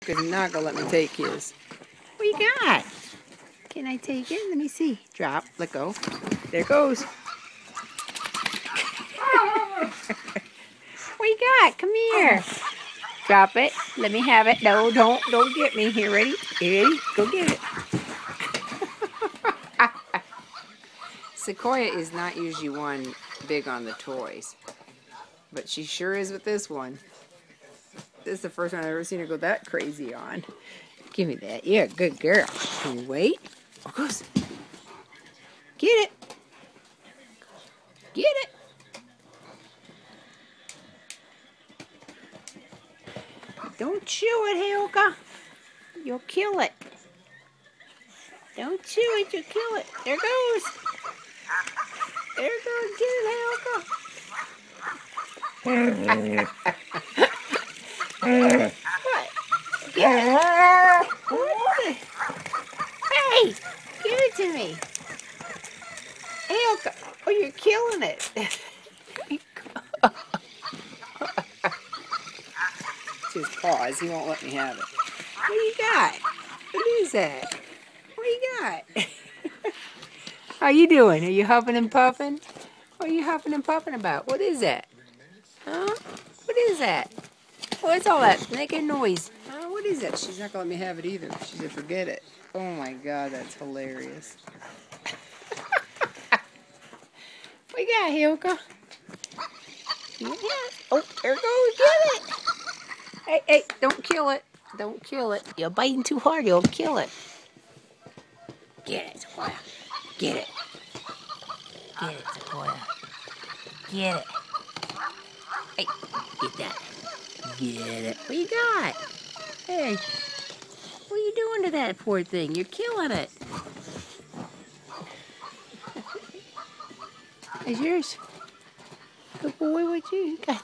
Because not gonna let me take his. What you got? Can I take it? Let me see. Drop. Let go. There it goes. What you got? Come here. Drop it. Let me have it. No, don't get me. Here, ready? Ready? Go get it. Sequoia is not usually one big on the toys, but she sure is with this one. This is the first time I've ever seen her go that crazy on. Give me that. Yeah, good girl. Can you wait? Oh, goes. Get it. Get it. Don't chew it, Helga. You'll kill it. Don't chew it, you'll kill it. There it goes. There it goes. Get it, Helga. What? Get it. What is it? Hey, give it to me. Helga. Oh, you're killing it. His paws. He won't let me have it. What do you got? What is that? What do you got? How you doing? Are you huffing and puffing? What are you huffing and puffing about? What is that? Huh? What is that? What's all that making noise? What is that? She's not going to let me have it either. She said, forget it. Oh my God, that's hilarious. What you got, Hilka? Yeah. Oh, there it goes. Get it. Hey, hey, don't kill it. Don't kill it. You're biting too hard. You'll kill it. Get it, Sequoia. Get it. Get it, Sequoia. Get it. Hey, get that. Get it. What you got? Hey, what are you doing to that poor thing? You're killing it. It's yours. Good boy, what you got?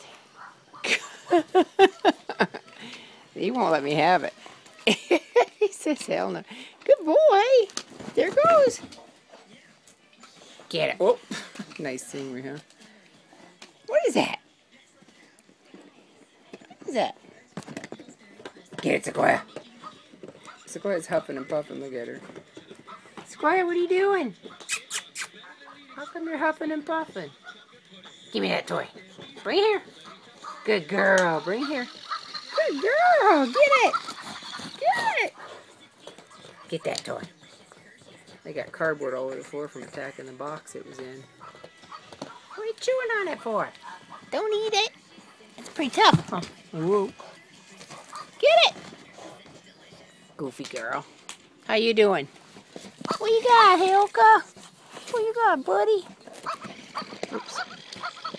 He won't let me have it. He says, hell no. Good boy. There it goes. Get it. Oh, nice scenery, huh? What is that? What is that? Get it, Sequoia. Sequoia's huffing and puffing. Look at her. Sequoia, what are you doing? How come you're huffing and puffing? Give me that toy. Bring it here. Good girl. Bring it here. Good girl. Get it. Get it. Get that toy. They got cardboard all over the floor from attacking the box it was in. What are you chewing on it for? Don't eat it. It's pretty tough. Huh? Whoa. Get it. Goofy girl. How you doing? What you got, Helga? What you got, buddy? Oops.